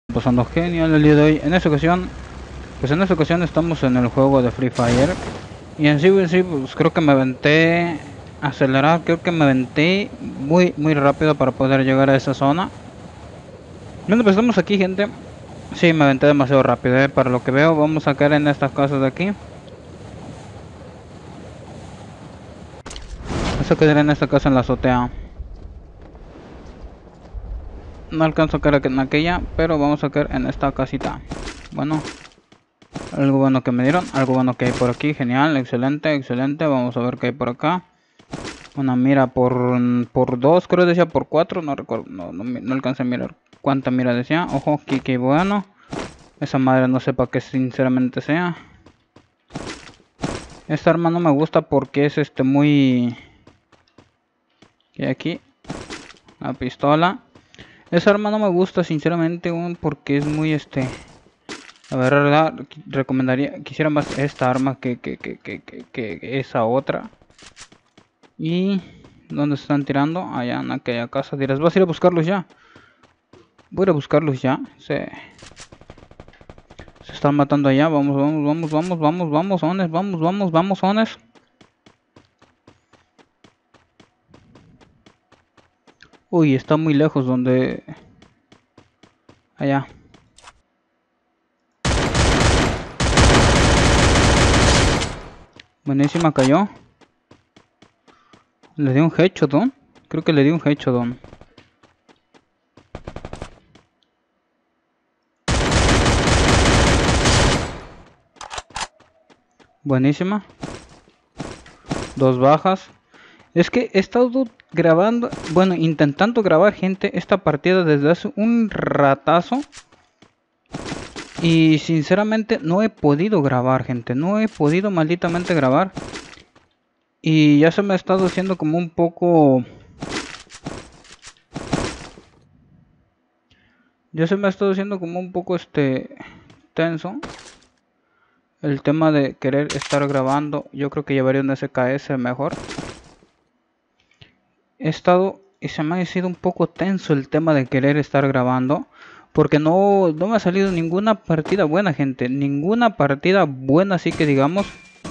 Pasando genial el día de hoy. En esta ocasión estamos en el juego de Free Fire. Y en sí, pues creo que me aventé acelerar, creo que me aventé muy rápido para poder llegar a esa zona. Bueno, pues estamos aquí, gente. Sí, me aventé demasiado rápido, para lo que veo. Vamos a caer en estas casas de aquí. Vamos a caer en esta casa en la azotea. No alcanzo a caer en aquella, pero vamos a caer en esta casita. Bueno, algo bueno que me dieron, algo bueno que hay por aquí, genial, excelente. Vamos a ver qué hay por acá. Una mira por 2, creo que decía por 4, no recuerdo, no alcancé a mirar cuánta mira decía. Ojo, qué bueno. Esa madre no sé para qué sinceramente sea. Esta arma no me gusta porque es muy... ¿Qué hay aquí? La pistola. Esa arma no me gusta sinceramente, porque es muy La verdad, quisiera más esta arma que esa otra. Y... ¿dónde se están tirando? Allá en aquella casa. Dirás, ¿vas a ir a buscarlos ya? Voy a ir a buscarlos ya. Se están matando allá. Vamos, zones. Uy, está muy lejos donde... Allá. Buenísima, cayó. Le di un headshot, ¿no? Creo que le di un headshot, ¿no? Buenísima. 2 bajas. Es que he estado grabando, bueno, intentando grabar, gente, esta partida desde hace un ratazo. Y sinceramente no he podido grabar, gente. No he podido malditamente grabar. Y ya se me ha estado haciendo como un poco... Ya se me ha estado haciendo como un poco tenso. El tema de querer estar grabando. Yo creo que llevaría un SKS mejor. He estado y se me ha sido un poco tenso el tema de querer estar grabando. Porque no me ha salido ninguna partida buena, gente. Ninguna partida buena, así que digamos.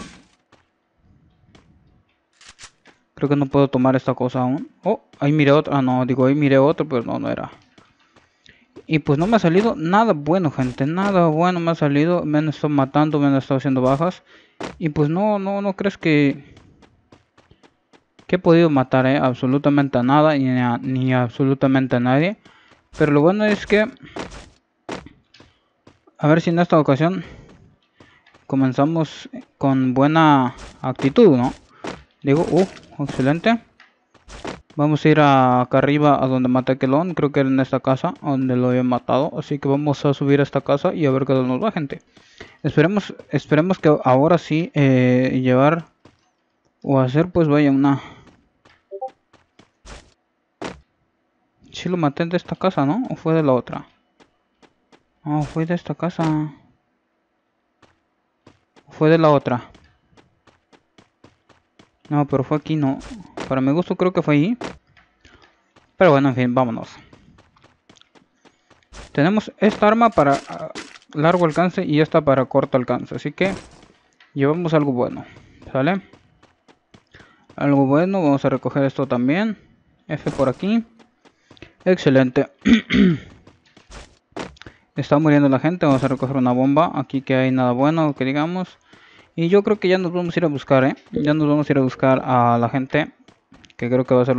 Creo que no puedo tomar esta cosa aún. Oh, ahí miré otro. Ah, no, digo, ahí miré otro, pero no era. Y pues no me ha salido nada bueno, gente. Nada bueno me ha salido. Me han estado matando, me han estado haciendo bajas. Y pues no crees que he podido matar, absolutamente a nada, ni absolutamente a nadie. Pero lo bueno es que... A ver si en esta ocasión comenzamos con buena actitud, ¿no? Digo, excelente. Vamos a ir acá arriba a donde maté a Kelon. Creo que era en esta casa donde lo había matado. Así que vamos a subir a esta casa y a ver qué tal nos va, gente. Esperemos que ahora sí llevar o hacer, pues vaya una... Sí lo maté de esta casa, ¿no? ¿O fue de la otra? No, fue de esta casa. Fue de la otra. No, pero fue aquí, no. Para mi gusto creo que fue ahí. Pero bueno, en fin, vámonos. Tenemos esta arma para largo alcance y esta para corto alcance. Así que llevamos algo bueno. ¿Sale? Algo bueno. Vamos a recoger esto también. F por aquí. Excelente. Está muriendo la gente. Vamos a recoger una bomba. Aquí que hay nada bueno que digamos. Y yo creo que ya nos vamos a ir a buscar, Ya nos vamos a ir a buscar a la gente. Que creo que va a ser...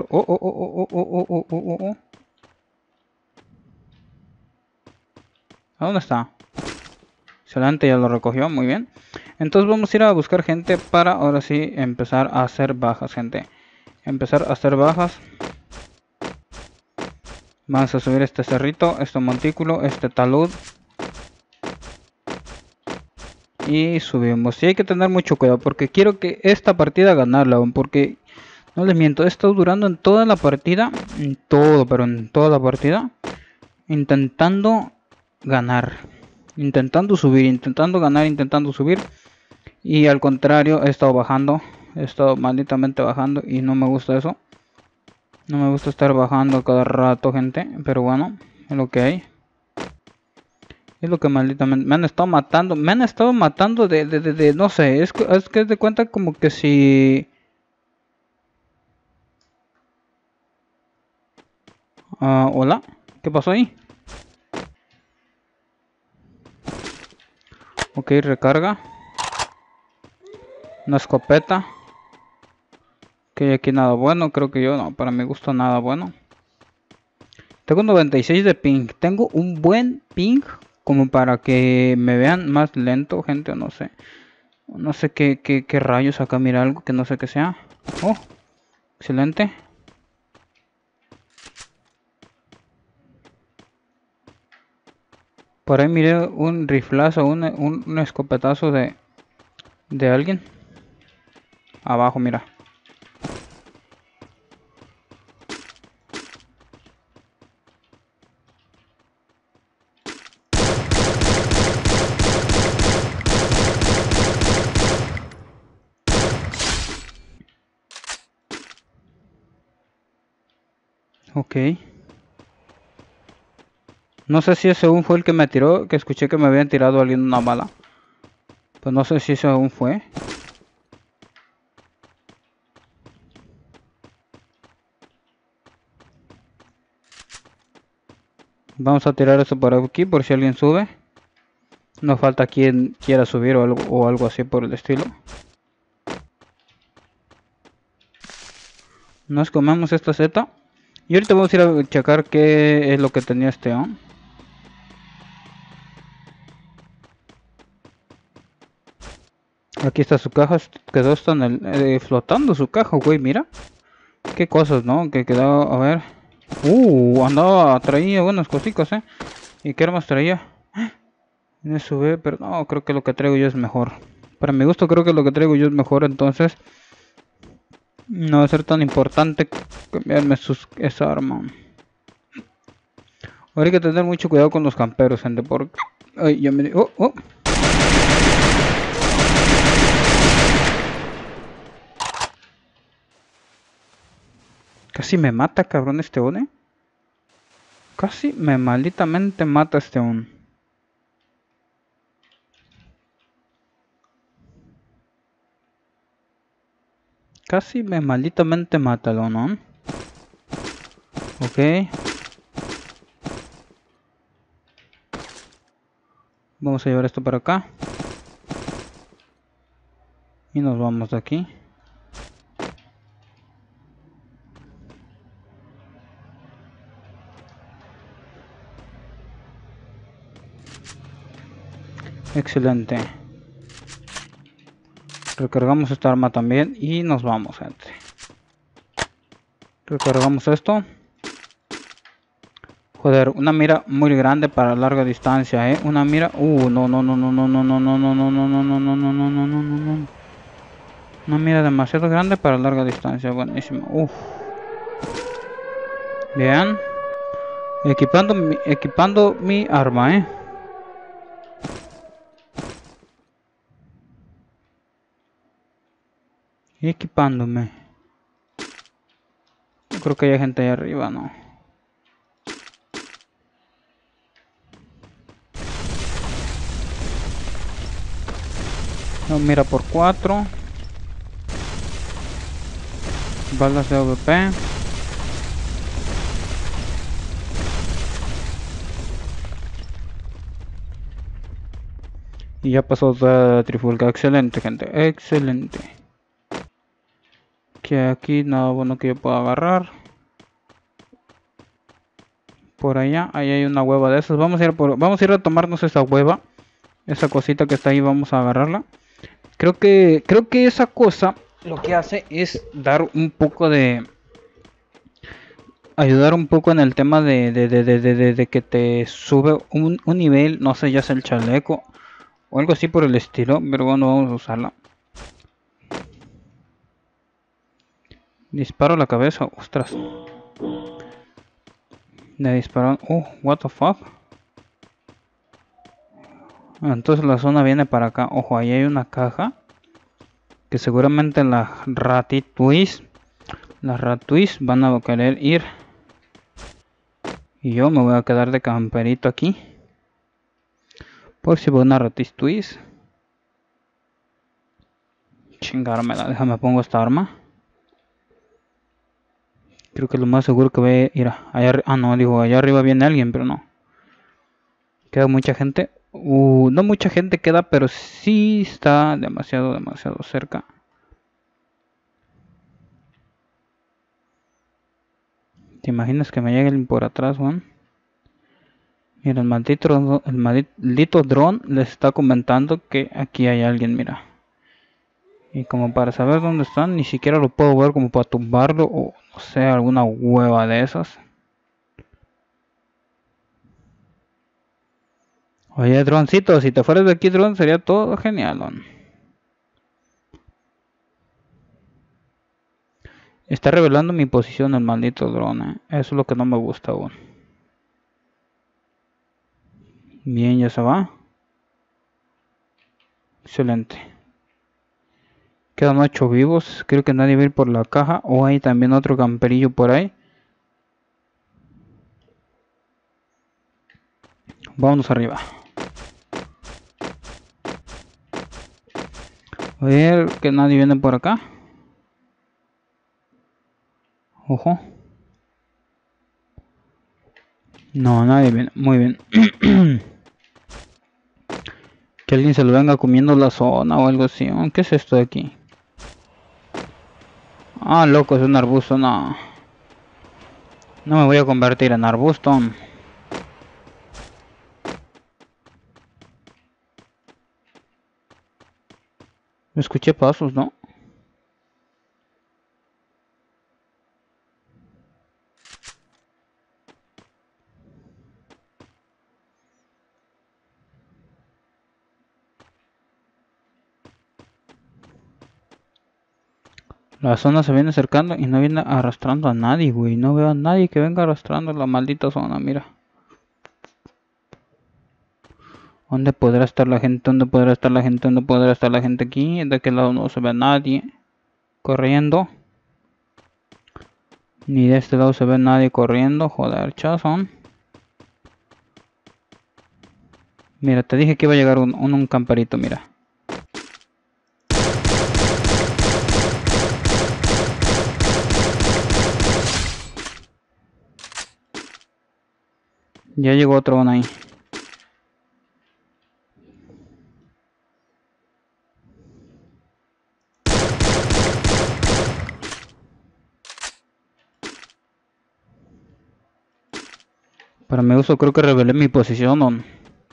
¿A dónde está? Excelente, ya lo recogió, muy bien. Entonces vamos a ir a buscar gente para ahora sí empezar a hacer bajas, gente. Empezar a hacer bajas. Vamos a subir este cerrito, este montículo, este talud. Y subimos. Y hay que tener mucho cuidado porque quiero que esta partida ganarla, porque no les miento, he estado durando en toda la partida, en toda la partida, intentando ganar, intentando subir, intentando ganar, intentando subir. Y al contrario, he estado bajando, he estado malditamente bajando y no me gusta eso. No me gusta estar bajando cada rato, gente, pero bueno, es lo que hay. Es lo que malditamente me han estado matando. Me han estado matando de no sé. Es que es de cuenta como que si... Hola. ¿Qué pasó ahí? Ok, recarga. Una escopeta. Ok, aquí nada bueno. Creo que yo no. Para mi gusto nada bueno. Tengo 96 de ping. Tengo un buen ping. Como para que me vean más lento, gente. O no sé. No sé qué rayos acá. Mira algo que no sé qué sea. Oh, excelente. Por ahí miré un riflazo, un escopetazo de alguien. Abajo, mira. Ok. No sé si ese aún fue el que me tiró, que escuché que me habían tirado a alguien una bala. Pues no sé si ese aún fue. Vamos a tirar esto por aquí por si alguien sube. No falta quien quiera subir o algo así por el estilo. Nos comemos esta seta. Y ahorita vamos a ir a checar qué es lo que tenía este on. Aquí está su caja. Quedó hasta en el, flotando su caja, güey. Mira. Qué cosas, ¿no? Que quedó, a ver. Andaba, traía buenas cositas, ¿Y qué armas traía? SB, pero no, creo que lo que traigo yo es mejor. Para mi gusto creo que lo que traigo yo es mejor, entonces no va a ser tan importante cambiarme esa arma. Ahora hay que tener mucho cuidado con los camperos, gente, porque... Ay, ya me... Oh. Casi me mata, cabrón, este one. Casi me malditamente mata este one. Casi me malditamente mata el one, Ok. Vamos a llevar esto para acá. Y nos vamos de aquí. Excelente. Recargamos esta arma también y nos vamos, gente. Recargamos esto. Joder, una mira muy grande para larga distancia, Una mira... no. Una mira demasiado grande para larga distancia, buenísimo. Bien. Equipando mi arma, Equipándome. Yo creo que hay gente ahí arriba, ¿no? No, mira por 4. Balas de AWP. Y ya pasó la trifulca. Excelente, gente. Excelente. Que aquí nada bueno que yo pueda agarrar. Por allá, ahí hay una hueva de esas. Vamos a ir a tomarnos esa hueva. Esa cosita que está ahí, vamos a agarrarla. Creo que esa cosa lo que hace es dar un poco de... Ayudar un poco en el tema de que te sube un nivel, no sé, ya sea el chaleco o algo así por el estilo, pero bueno, vamos a usarla. Disparo a la cabeza, ostras. Le disparan, what the fuck. Entonces la zona viene para acá, ojo, ahí hay una caja. Que seguramente las Ratatouilles van a querer ir. Y yo me voy a quedar de camperito aquí. Por si veo una Ratis-Twist. Chingármela, déjame pongo esta arma. Creo que lo más seguro que voy a ir allá. Ah, no, digo, allá arriba viene alguien, pero no. Queda mucha gente. No mucha gente queda, pero sí está demasiado cerca. ¿Te imaginas que me lleguen por atrás, Juan? Mira, el maldito dron les está comentando que aquí hay alguien, mira. Y como para saber dónde están, ni siquiera lo puedo ver como para tumbarlo o no sé, alguna hueva de esas. Oye, droncito, si te fueras de aquí, dron, sería todo genial, ¿no? Está revelando mi posición el maldito dron, ¿eh? Eso es lo que no me gusta aún. Bien, ya se va. Excelente. Quedan 8 vivos. Creo que nadie va a ir por la caja. O hay también otro camperillo por ahí. Vámonos arriba. A ver que nadie viene por acá. Ojo. No, nadie viene. Muy bien. Que alguien se lo venga comiendo la zona o algo así. ¿Qué es esto de aquí? Ah, loco, es un arbusto. No. No me voy a convertir en arbusto. Escuché pasos, ¿no? La zona se viene acercando y no viene arrastrando a nadie, güey. No veo a nadie que venga arrastrando la maldita zona, mira. ¿Dónde podrá estar la gente? ¿Dónde podrá estar la gente? ¿Dónde podrá estar la gente aquí? De aquel lado no se ve a nadie corriendo. Ni de este lado se ve a nadie corriendo. Joder, chazón. Mira, te dije que iba a llegar un camperito, mira. Ya llegó otro ahí. Para mi uso creo que revelé mi posición, ¿no?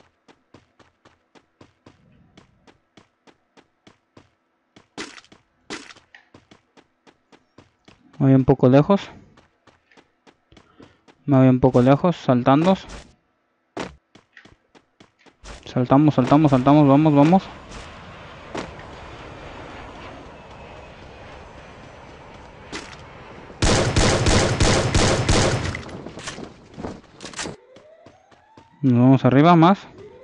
Voy un poco lejos. Me voy un poco lejos, saltando. Saltamos, vamos, vamos. Nos vamos arriba más.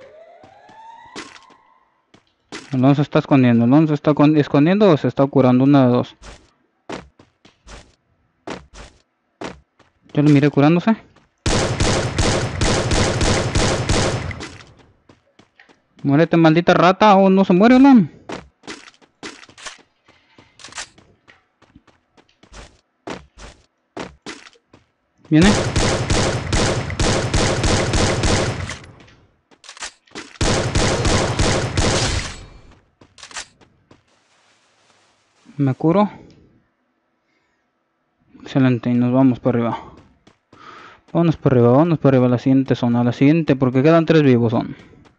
El Alonso se está escondiendo. ¿El Alonso se está escondiendo o se está curando? Una de dos. Yo lo miré curándose. Muérete, maldita rata, o no se muere, ¿no? Viene. Me curo. Excelente, y nos vamos para arriba. Vámonos para arriba, vámonos para arriba a la siguiente zona. A la siguiente, porque quedan 3 vivos son.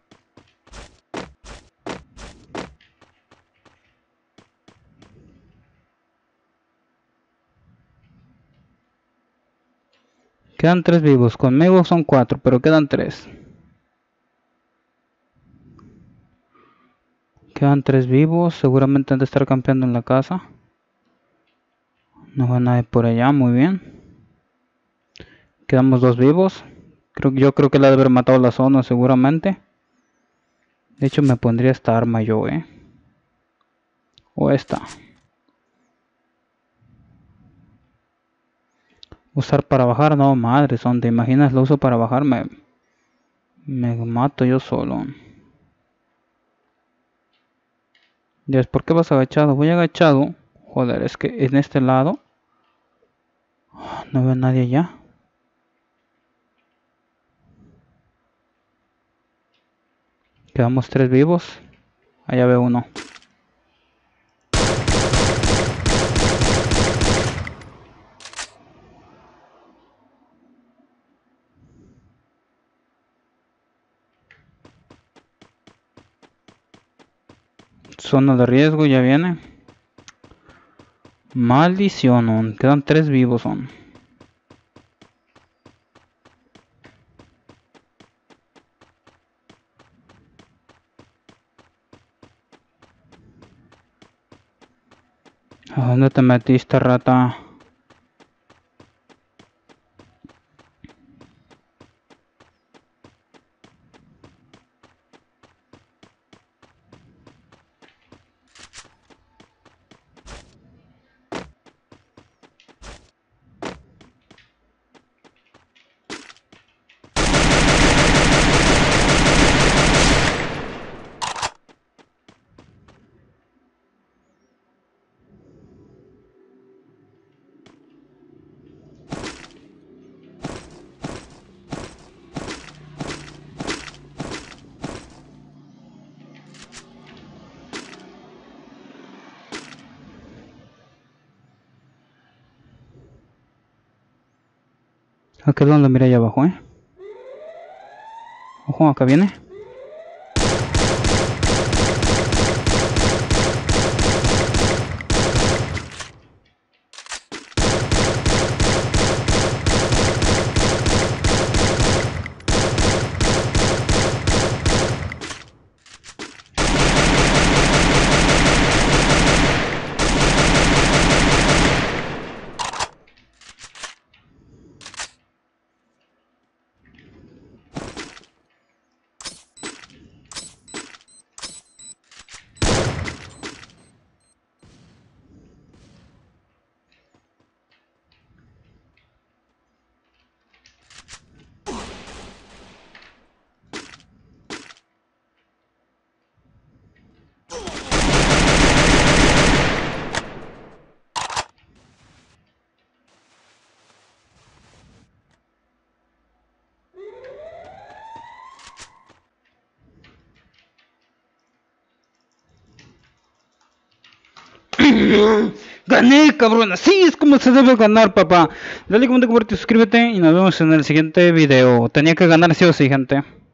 Quedan 3 vivos. Conmigo son 4, pero quedan 3. Quedan 3 vivos. Seguramente han de estar campeando en la casa. No va nadie por allá, muy bien. Quedamos 2 vivos. Yo creo que la de haber matado la zona seguramente. De hecho me pondría esta arma yo, o esta. Usar para bajar, no madre, son, ¿te imaginas? Lo uso para bajar, me mato yo solo. Dios, ¿por qué vas agachado? Voy agachado. Joder, es que en este lado no veo a nadie allá. Quedamos 3 vivos. Allá veo uno. Zona de riesgo, ya viene. Maldición, quedan 3 vivos. ¿A dónde te metiste, rata? Aquí es donde mira allá abajo, Ojo, acá viene. ¡Gané, cabrón! Así es como se debe ganar, papá. Dale, comenta, comparte, suscríbete y nos vemos en el siguiente video. Tenía que ganar sí o sí, gente.